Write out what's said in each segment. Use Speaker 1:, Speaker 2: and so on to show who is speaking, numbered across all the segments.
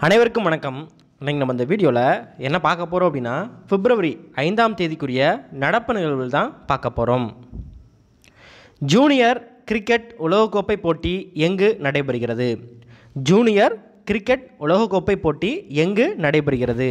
Speaker 1: அனைவருக்கும் வணக்கம். இன்னைக்கு நம்ம இந்த வீடியோவில் என்ன பார்க்க போகிறோம் அப்படின்னா பிப்ரவரி 5ஆம் தேதிக்குரிய நடப்பு நிகழ்வுகள் தான் பார்க்க போகிறோம். ஜூனியர் கிரிக்கெட் உலகக்கோப்பை போட்டி எங்கு நடைபெறுகிறது? ஜூனியர் கிரிக்கெட் உலகக்கோப்பை போட்டி எங்கு நடைபெறுகிறது?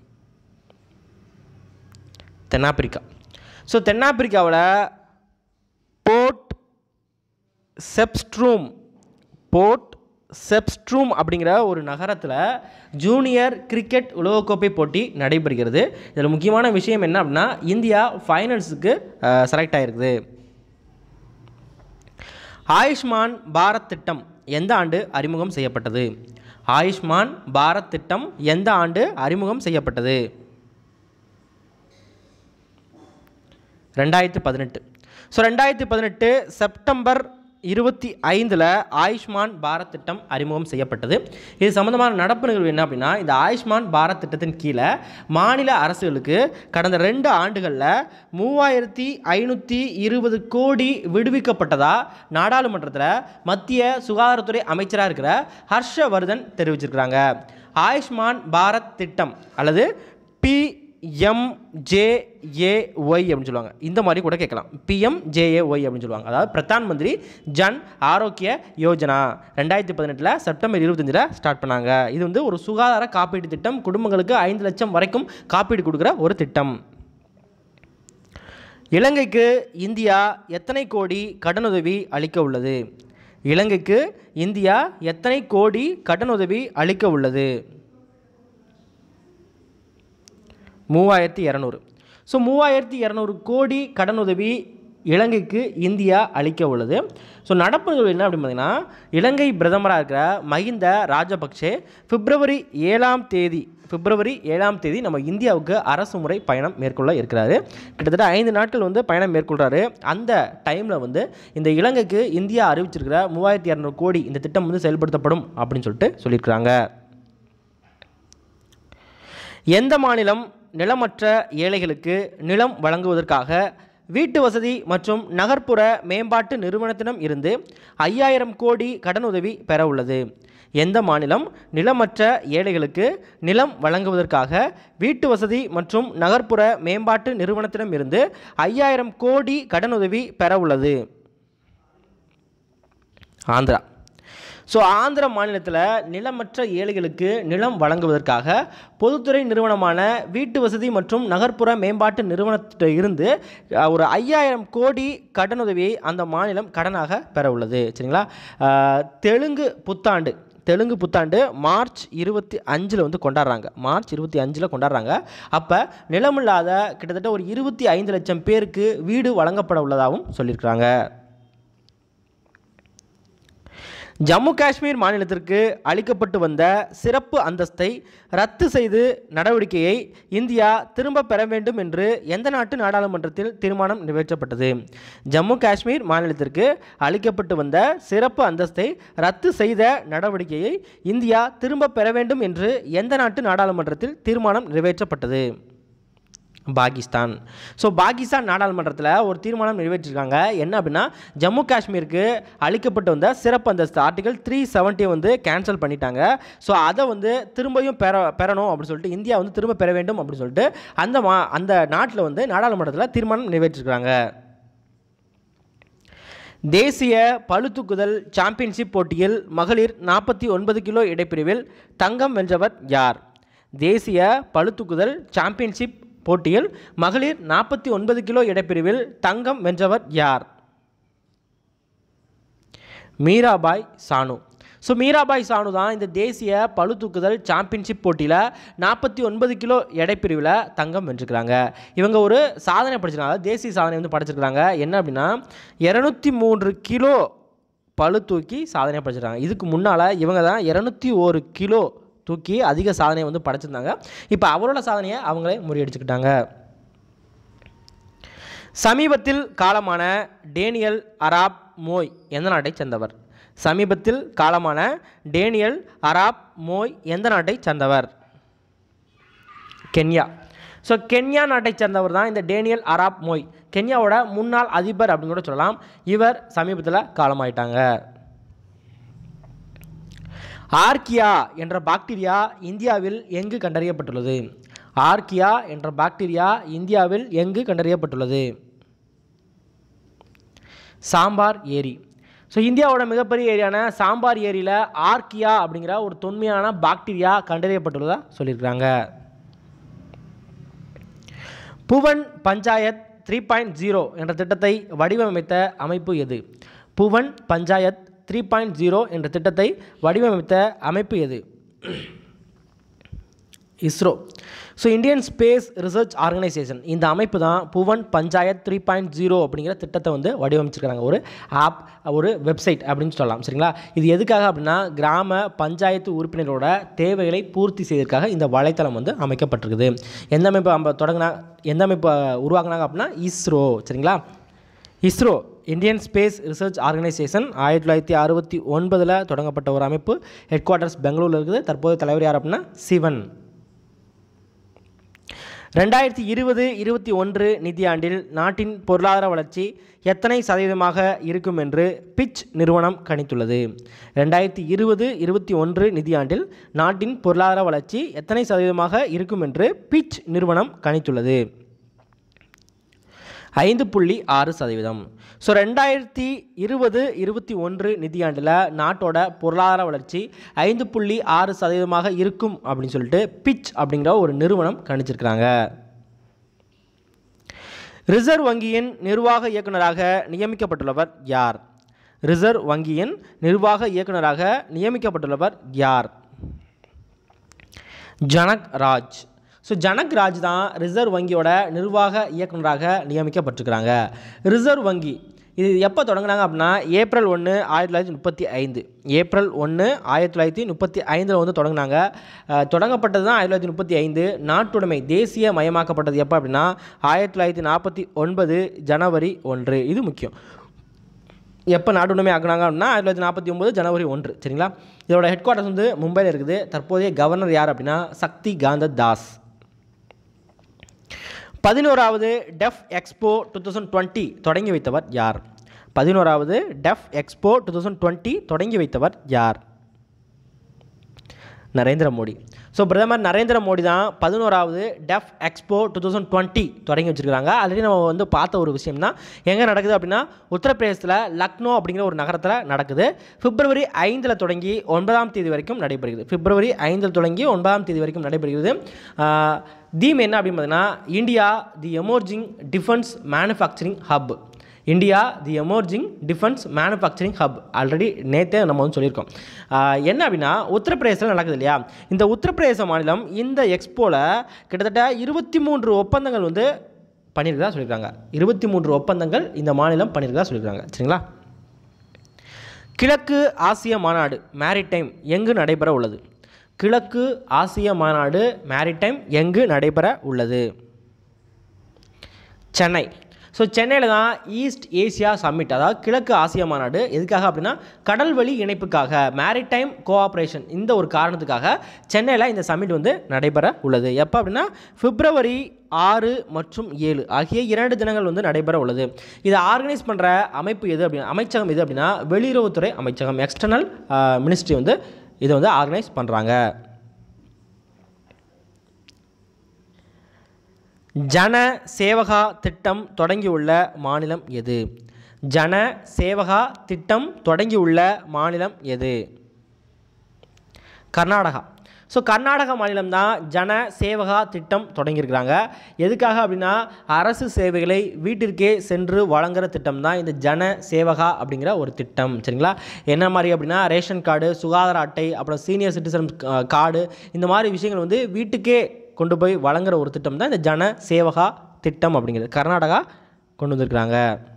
Speaker 1: தென்னாப்பிரிக்கா. தென்னாப்பிரிக்காவில் போர்ட் செப்ஸ்ட்ரூம் அப்படிங்கிற ஒரு நகரத்தில் ஜூனியர் கிரிக்கெட் உலகக்கோப்பை போட்டி நடைபெறுகிறது. இதில் முக்கியமான விஷயம் என்ன அப்படின்னா இந்தியா ஃபைனல்ஸுக்கு செலக்ட் ஆகிருக்குது. ஆயுஷ்மான் பாரத் திட்டம் எந்த ஆண்டு அறிமுகம் செய்யப்பட்டது? ஆயுஷ்மான் பாரத் திட்டம் எந்த ஆண்டு அறிமுகம் செய்யப்பட்டது? 2018. 2018 செப்டம்பர் 25 ஆயுஷ்மான் பாரத் திட்டம் அறிமுகம் செய்யப்பட்டது. இது சம்பந்தமான நடப்பு நிகழ்வு என்ன அப்படின்னா இந்த ஆயுஷ்மான் பாரத் திட்டத்தின் கீழே மாநில அரசுகளுக்கு கடந்த 2 ஆண்டுகளில் 3520 கோடி விடுவிக்கப்பட்டதா நாடாளுமன்றத்தில் மத்திய சுகாதாரத்துறை அமைச்சராக இருக்கிற ஹர்ஷவர்தன் தெரிவிச்சிருக்கிறாங்க. ஆயுஷ்மான் பாரத் திட்டம் அல்லது PMJAY அப்படின்னு சொல்லுவாங்க. இந்த மாதிரி கூட கேட்கலாம். PMJAY அப்படின்னு சொல்லுவாங்க. அதாவது பிரதான் மந்திரி ஜன் ஆரோக்கிய யோஜனா 2018 செப்டம்பர் 25 ஸ்டார்ட் பண்ணாங்க. இது வந்து ஒரு சுகாதார காப்பீடு திட்டம். குடும்பங்களுக்கு 5 லட்சம் வரைக்கும் காப்பீடு கொடுக்குற ஒரு திட்டம். இலங்கைக்கு இந்தியா எத்தனை கோடி கடனுதவி அளிக்க உள்ளது? இலங்கைக்கு இந்தியா எத்தனை கோடி கடனுதவி அளிக்க உள்ளது? 3200. 3200 கோடி கடனுதவி இலங்கைக்கு இந்தியா அளிக்க உள்ளது. நடப்பு நிகழ்வு என்ன அப்படின்னு பார்த்தீங்கன்னா இலங்கை பிரதமராக இருக்கிற மஹிந்த ராஜபக்சே பிப்ரவரி 7ஆம் தேதி நம்ம இந்தியாவுக்கு அரசு முறை பயணம் மேற்கொள்ள இருக்கிறாரு. கிட்டத்தட்ட 5 நாட்கள் வந்து பயணம் மேற்கொள்கிறாரு. அந்த டைமில் வந்து இந்த இலங்கைக்கு இந்தியா அறிவிச்சிருக்கிற 3200 கோடி இந்த திட்டம் வந்து செயல்படுத்தப்படும் அப்படின்னு சொல்லியிருக்கிறாங்க. எந்த மாநிலம் நிலமற்ற ஏழைகளுக்கு நிலம் வழங்குவதற்காக வீட்டு வசதி மற்றும் நகர்ப்புற மேம்பாட்டு நிறுவனத்திடம் இருந்து 5000 கோடி கடனுதவி பெற உள்ளது? எந்த மாநிலம் நிலமற்ற ஏழைகளுக்கு நிலம் வழங்குவதற்காக வீட்டு வசதி மற்றும் நகர்ப்புற மேம்பாட்டு நிறுவனத்திடம் இருந்து 5000 கோடி கடனுதவி பெற உள்ளது? ஆந்திரா. ஆந்திர மாநிலத்தில் நிலமற்ற ஏழைகளுக்கு நிலம் வழங்குவதற்காக பொதுத்துறை நிறுவனமான வீட்டு வசதி மற்றும் நகர்ப்புற மேம்பாட்டு நிறுவனத்திட்ட இருந்து ஒரு 5000 கோடி கடனுதவியை அந்த மாநிலம் கடனாக பெற உள்ளது. சரிங்களா? தெலுங்கு புத்தாண்டு மார்ச் 25 வந்து கொண்டாடுறாங்க. அப்போ நிலமில்லாத கிட்டத்தட்ட ஒரு 25 லட்சம் பேருக்கு வீடு வழங்கப்பட உள்ளதாகவும் சொல்லியிருக்கிறாங்க. ஜம்மு காஷ்மீர் மாநிலத்திற்கு அளிக்கப்பட்டு வந்த சிறப்பு அந்தஸ்தை ரத்து செய்து நடவடிக்கையை இந்தியா திரும்ப பெற வேண்டும் என்று எந்த நாட்டு நாடாளுமன்றத்தில் தீர்மானம் நிறைவேற்றப்பட்டது? ஜம்மு காஷ்மீர் மாநிலத்திற்கு அளிக்கப்பட்டு வந்த சிறப்பு அந்தஸ்தை ரத்து செய்த நடவடிக்கையை இந்தியா திரும்ப பெற வேண்டும் என்று எந்த நாட்டு நாடாளுமன்றத்தில் தீர்மானம் நிறைவேற்றப்பட்டது? பாகிஸ்தான். பாகிஸ்தான் நாடாளுமன்றத்தில் ஒரு தீர்மானம் நிறைவேற்றிருக்காங்க. என்ன அப்படின்னா ஜம்மு காஷ்மீருக்கு அளிக்கப்பட்டு வந்த சிறப்பு அந்தஸ்து ஆர்டிகல் 370 வந்து கேன்சல் பண்ணிட்டாங்க. அதை வந்து திரும்பியும் பெறணும் அப்படின்னு சொல்லிட்டு இந்தியா வந்து திரும்ப பெற வேண்டும் அப்படின்னு சொல்லிட்டு அந்த நாட்டில் வந்து நாடாளுமன்றத்தில் தீர்மானம் நிறைவேற்றிருக்காங்க. தேசிய பளுதூக்குதல் சாம்பியன்ஷிப் போட்டியில் மகளிர் 49 கிலோ இடைப்பிரிவில் தங்கம் வென்றவர் யார்? தேசிய பளுதூக்குதல் சாம்பியன்ஷிப் போட்டியில் மகளிர் 49 கிலோ எடைப்பிரிவில் தங்கம் வென்றவர் யார்? மீராபாய் சானு. மீராபாய் சானு தான் இந்த தேசிய பளுதூக்குதல் சாம்பியன்ஷிப் போட்டியில் 49 கிலோ எடைப்பிரிவில் தங்கம் வென்றிருக்கிறாங்க. இவங்க ஒரு சாதனை படைச்சிருக்காங்க. தேசிய சாதனை வந்து படைச்சிருக்கிறாங்க. என்ன அப்படின்னா 203 கிலோ பளு தூக்கி சாதனை படைச்சிருக்காங்க. இதுக்கு முன்னால் இவங்க தான் 201 கிலோ தூக்கி அதிக சாதனையை வந்து படைச்சிருந்தாங்க. இப்போ அவரோட சாதனையை அவங்களே முறியடிச்சுக்கிட்டாங்க. சமீபத்தில் காலமான டேனியல் அராப் மோய் எந்த நாட்டை சேர்ந்தவர்? சமீபத்தில் காலமான டேனியல் அராப் மோய் எந்த நாட்டை சேர்ந்தவர்? கென்யா. கென்யா நாட்டை சேர்ந்தவர் தான் இந்த டேனியல் அராப் மோய். கென்யாவோட முன்னாள் அதிபர் அப்படின்னு கூட சொல்லலாம். இவர் சமீபத்தில் காலமாயிட்டாங்க. ஆர்கியா என்ற பாக்டீரியா இந்தியாவில் எங்கு கண்டறியப்பட்டுள்ளது? ஆர்கியா என்ற பாக்டீரியா இந்தியாவில் எங்கு கண்டறியப்பட்டுள்ளது? சாம்பார் ஏரி. ஸோ இந்தியாவோட மிகப்பெரிய ஏரியான சாம்பார் ஏரியில் ஆர்கியா அப்படிங்கிற ஒரு தொன்மையான பாக்டீரியா கண்டறியப்பட்டுள்ளதாக சொல்லியிருக்கிறாங்க. புவன் பஞ்சாயத் 3.0 என்ற திட்டத்தை வடிவமைத்த அமைப்பு எது? புவன் பஞ்சாயத் 3.0 என்ற திட்டத்தை வடிவமைத்த அமைப்பு எது? ISRO. So Indian Space Research Organisation, இந்த அமைப்பு தான் புவன் பஞ்சாயத் 3.0 அப்படிங்கிற திட்டத்தை வந்து வடிவமைச்சிருக்கிறாங்க. ஒரு ஆப், ஒரு வெப்சைட் அப்படின்னு சொல்லலாம். சரிங்களா? இது எதுக்காக அப்படின்னா கிராம பஞ்சாயத்து உறுப்பினரோட தேவைகளை பூர்த்தி செய்வதற்காக இந்த வலைத்தளம் வந்து அமைக்கப்பட்டிருக்குது. எந்த அமைப்பு உருவாக்குனாங்க அப்படின்னா இஸ்ரோ. சரிங்களா? ISRO Indian Space Research Organisation 1969 தொடங்கப்பட்ட ஒரு அமைப்பு. ஹெட் குவார்ட்டர்ஸ் பெங்களூரில் இருக்குது. தற்போது தலைவர் யார் அப்படின்னா சிவன். 2020-21 நிதியாண்டில் நாட்டின் பொருளாதார வளர்ச்சி எத்தனை சதவீதமாக இருக்கும் என்று பிட்ச் நிறுவனம் கணித்துள்ளது? 2020-21 நிதியாண்டில் நாட்டின் பொருளாதார வளர்ச்சி எத்தனை சதவீதமாக இருக்கும் என்று பிட்ச் நிறுவனம் கணித்துள்ளது? 5.6%. ஸோ 2020-21 நிதியாண்டில் நாட்டோட பொருளாதார வளர்ச்சி 5.6% இருக்கும் அப்படின்னு சொல்லிட்டு பிட்ச் அப்படிங்கிற ஒரு நிறுவனம் கணிச்சிருக்கிறாங்க. ரிசர்வ் வங்கியின் நிர்வாக இயக்குநராக நியமிக்கப்பட்டுள்ளவர் யார்? ரிசர்வ் வங்கியின் நிர்வாக இயக்குநராக நியமிக்கப்பட்டுள்ளவர் யார்? ஜனக் ராஜ். ஸோ ஜனக் ராஜ் தான் ரிசர்வ் வங்கியோட நிர்வாக இயக்குநராக நியமிக்கப்பட்டிருக்கிறாங்க. ரிசர்வ் வங்கி இது எப்போ தொடங்கினாங்க அப்படின்னா ஏப்ரல் 1, 1935. ஏப்ரல் 1, 1935 வந்து தொடங்கினாங்க. தொடங்கப்பட்டது தான் 1935. நாட்டுடைமை தேசிய மயமாக்கப்பட்டது எப்போ அப்படின்னா 1949 ஜனவரி 1. இது முக்கியம். எப்போ நாட்டுடைமை ஆக்குனாங்க அப்படின்னா 1949 ஜனவரி 1. சரிங்களா? இதோட ஹெட் குவார்ட்டர்ஸ் வந்து மும்பையில் இருக்குது. தற்போதைய கவர்னர் யார் அப்படின்னா சக்தி காந்த தாஸ். 11வது டெஃப் எக்ஸ்போ 2020 தொடங்கி வைத்தவர் யார்? 11வது டெஃப் எக்ஸ்போ 2020 தொடங்கி வைத்தவர் யார்? நரேந்திர மோடி. ஸோ பிரதமர் நரேந்திர மோடி தான் 11வது டெஃப் எக்ஸ்போ 2020 தொடங்கி வச்சுருக்காங்க. ஆல்ரெடி நம்ம வந்து பார்த்த ஒரு விஷயம் தான். எங்கே நடக்குது அப்படின்னா உத்தரப்பிரதேசத்தில் லக்னோ அப்படிங்கிற ஒரு நகரத்தில் நடக்குது. பிப்ரவரி 5 தொடங்கி 9ஆம் தேதி வரைக்கும் நடைபெறுகிறது. பிப்ரவரி 5 தொடங்கி 9ஆம் தேதி வரைக்கும் நடைபெறுகிறது. தீம் என்ன அப்படின்னு பார்த்தீங்கன்னா India the emerging defence manufacturing hub. India the emerging defence manufacturing hub. Already நேற்றே நம்ம வந்து சொல்லியிருக்கோம். என்ன அப்படின்னா உத்தரப்பிரதேசத்தில் நடக்குது இல்லையா? இந்த உத்தரப்பிரதேச மாநிலம் இந்த எக்ஸ்போவில் கிட்டத்தட்ட 23 ஒப்பந்தங்கள் வந்து பண்ணியிருக்கதா சொல்லியிருக்காங்க. 23 ஒப்பந்தங்கள் இந்த மாநிலம் பண்ணியிருக்கதா சொல்லியிருக்காங்க. சரிங்களா? கிழக்கு ஆசிய மாநாடு மேரிடைம் எங்கு நடைபெற உள்ளது? கிழக்கு ஆசிய மாநாடு மேரிடைம் எங்கு நடைபெற உள்ளது? சென்னை. ஸோ சென்னையில் தான் ஈஸ்ட் ஏசியா சம்மிட், அதாவது கிழக்கு ஆசிய மாநாடு. எதுக்காக அப்படின்னா கடல்வழி இணைப்புக்காக, மேரிடைம் கோஆப்ரேஷன், இந்த ஒரு காரணத்துக்காக சென்னையில் இந்த சம்மிட் வந்து நடைபெற உள்ளது. எப்போ அப்படின்னா பிப்ரவரி 6 மற்றும் 7 ஆகிய 2 தினங்கள் வந்து நடைபெற உள்ளது. இதை ஆர்கனைஸ் பண்ணுற அமைப்பு எது அப்படின்னா அமைச்சகம் எது அப்படின்னா வெளியுறவுத்துறை அமைச்சகம், எக்ஸ்டர்னல் மினிஸ்ட்ரி வந்து இதை வந்து ஆர்கனைஸ் பண்ணுறாங்க. ஜன சேவகா திட்டம் தொடங்கியுள்ள மாநிலம் எது? ஜன சேவகா திட்டம் தொடங்கியுள்ள மாநிலம் எது? கர்நாடகா. ஸோ கர்நாடக மாநிலம் தான் ஜன சேவகா திட்டம் தொடங்கியிருக்கிறாங்க. எதுக்காக அப்படின்னா அரசு சேவைகளை வீட்டிற்கே சென்று வழங்குகிற திட்டம் தான் இந்த ஜன சேவகா அப்படிங்கிற ஒரு திட்டம். சரிங்களா? என்ன மாதிரி அப்படின்னா ரேஷன் கார்டு, சுகாதார அட்டை, அப்புறம் சீனியர் சிட்டிசன் கார்டு, இந்த மாதிரி விஷயங்கள் வந்து வீட்டுக்கே கொண்டு போய் வழங்குகிற ஒரு திட்டம் தான் இந்த ஜன சேவகா திட்டம் அப்படிங்கிறது. கர்நாடகா கொண்டு வந்திருக்கிறாங்க.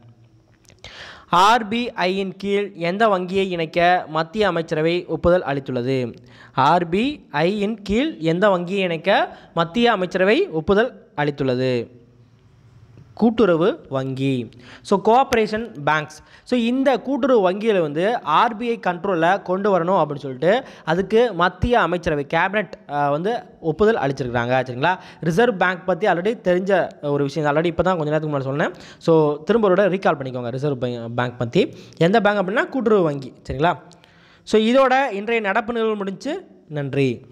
Speaker 1: ஆர்பிஐயின் கீழ் எந்த வங்கியை இணைக்க மத்திய அமைச்சரவை ஒப்புதல் அளித்துள்ளது? ஆர்பிஐயின் கீழ் எந்த வங்கியை இணைக்க மத்திய அமைச்சரவை ஒப்புதல் அளித்துள்ளது? கூட்டுறவு வங்கி. So cooperation banks. ஸோ இந்த கூட்டுறவு வங்கியில் வந்து ஆர்பிஐ கண்ட்ரோலில் கொண்டு வரணும் அப்படின்னு சொல்லிட்டு அதுக்கு மத்திய அமைச்சரவை கேபினட் வந்து ஒப்புதல் அளிச்சிருக்கிறாங்க. சரிங்களா? ரிசர்வ் பேங்க் பற்றி ஆல்ரெடி தெரிஞ்ச ஒரு விஷயம், ஆல்ரெடி இப்போ தான் கொஞ்சம் நேரத்துக்கு முன்னாடி சொன்னேன். ஸோ திரும்ப ரீகால் பண்ணிக்கோங்க ரிசர்வ் பேங்க் பற்றி. எந்த பேங்க் அப்படின்னா கூட்டுறவு வங்கி. சரிங்களா? ஸோ இதோட இன்றைய நடப்பு நிகழ்வு முடிஞ்சு. நன்றி.